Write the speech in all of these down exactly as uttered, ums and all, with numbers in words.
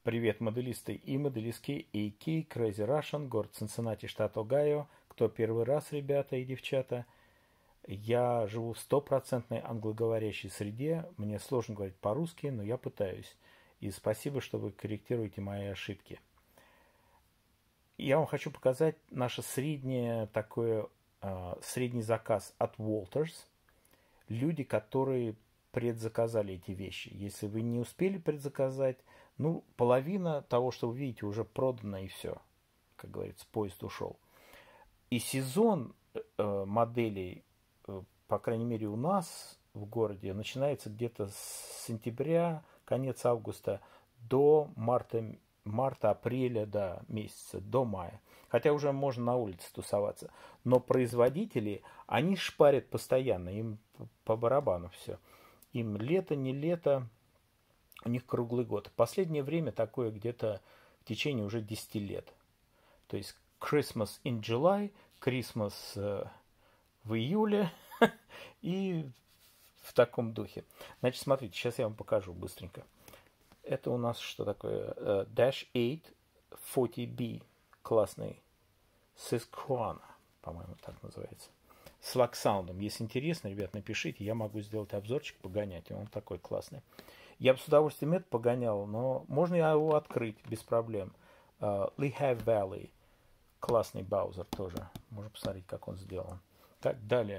Привет, моделисты и моделистки, эй кей, Crazy Russian, город Цинциннати, штат Огайо. Кто первый раз, ребята и девчата? Я живу в стопроцентной англоговорящей среде. Мне сложно говорить по-русски, но я пытаюсь. И спасибо, что вы корректируете мои ошибки. Я вам хочу показать наше среднее такое, э, средний заказ от Walters. Люди, которые предзаказали эти вещи. Если вы не успели предзаказать, ну, половина того, что вы видите, уже продано и все. Как говорится, поезд ушел. И сезон э, моделей, э, по крайней мере у нас в городе, начинается где-то с сентября, конец августа, до марта, марта-апреля, да, месяца, до мая. Хотя уже можно на улице тусоваться. Но производители, они шпарят постоянно, им по барабану все. Им лето, не лето, у них круглый год. В последнее время такое где-то в течение уже десяти лет. То есть Christmas in July, Christmas э, в июле и в таком духе. Значит, смотрите, сейчас я вам покажу быстренько. Это у нас что такое? Uh, Dash восемь сорок би. Классный. Susquehanna, по-моему, так называется. С лаксаундом. Если интересно, ребят, напишите. Я могу сделать обзорчик, погонять. Он такой классный. Я бы с удовольствием это погонял, но можно его открыть без проблем. Uh, Lehigh Valley. Классный баузер тоже. Можно посмотреть, как он сделан. Так, далее.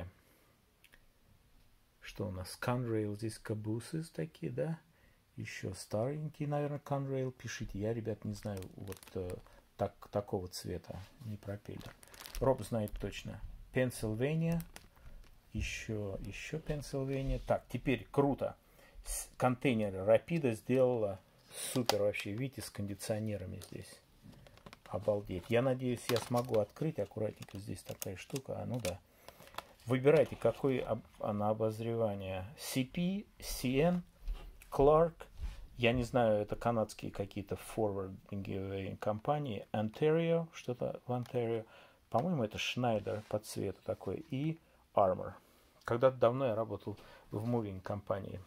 Что у нас? Conrail. Здесь кабусы такие, да? Еще старенький, наверное, Conrail. Пишите. Я, ребят, не знаю вот э, так, такого цвета. Не пропеллер. Роб знает точно. Pennsylvania. Еще, еще Pennsylvania. Так, теперь круто. Контейнеры Rapido сделала супер вообще. Видите, с кондиционерами здесь. Обалдеть. Я надеюсь, я смогу открыть аккуратненько. Здесь такая штука. А, ну да. Выбирайте, какое она обозревание. си пи, си эн, Clark. Я не знаю, это канадские какие-то форвардинговые компании. Ontario, что-то в Ontario. По-моему, это Schneider по цвету такой. И Armor. Когда-то давно я работал в мувинг компании.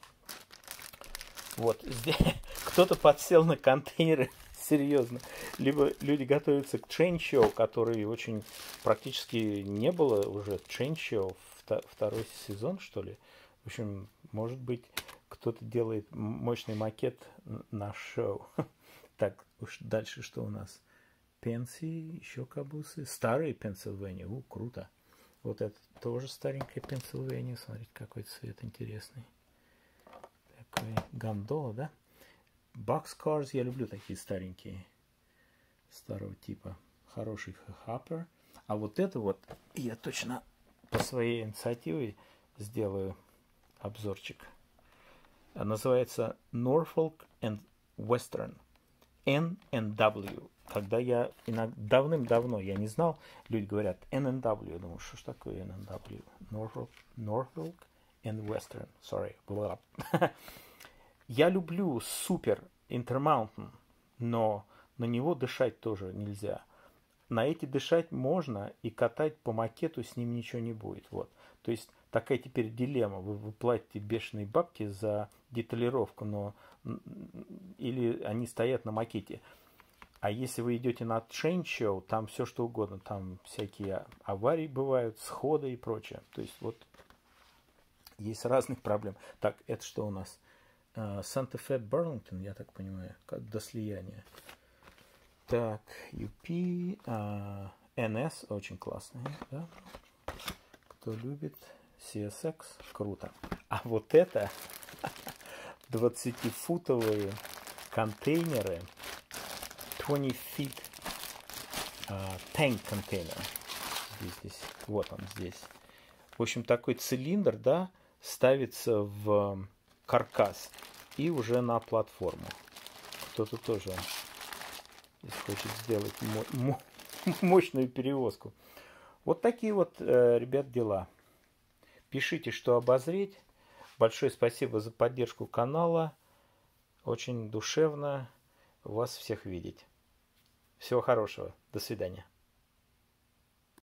Вот здесь кто-то подсел на контейнеры. Серьезно. Либо люди готовятся к Chain Show, который очень практически не было уже. Chain Show второй сезон, что ли. В общем, может быть, кто-то делает мощный макет на шоу. Так, уж дальше что у нас? Пенси, еще кабусы. Старые Пенсильвания. У, круто. Вот это тоже старенькая Пенсильвания. Смотрите, какой цвет интересный. Такой гондола, да? Boxcars, я люблю такие старенькие, старого типа. Хороший хаппер. А вот это вот, я точно по своей инициативе сделаю обзорчик. Называется Norfolk and Western. эн эн дабл ю. Когда я давным-давно, я не знал, люди говорят эн эн дабл ю. Я думаю, что ж такое эн эн дабл ю? Norfolk, Norfolk and Western. Sorry. Я люблю супер Intermountain, но на него дышать тоже нельзя. На эти дышать можно, и катать по макету с ним ничего не будет. Вот. То есть такая теперь дилемма. Вы, вы платите бешеные бабки за деталировку, но или они стоят на макете. А если вы идете на Chain Show, там все что угодно. Там всякие аварии бывают, сходы и прочее. То есть вот есть разных проблем. Так, это что у нас? Санта-Фе Барлингтон, я так понимаю, как до слияния. Так, ю пи, а, эн эс, очень классные, да? Кто любит си эс икс, круто. А вот это двадцатифутовые контейнеры, двадцать feet uh, tank контейнер. Здесь, здесь, вот он здесь. В общем, такой цилиндр, да, ставится в каркас и уже на платформу. Кто-то тоже хочет сделать мощную перевозку. Вот такие вот, э, ребят, дела. Пишите, что обозреть. Большое спасибо за поддержку канала. Очень душевно вас всех видеть. Всего хорошего. До свидания.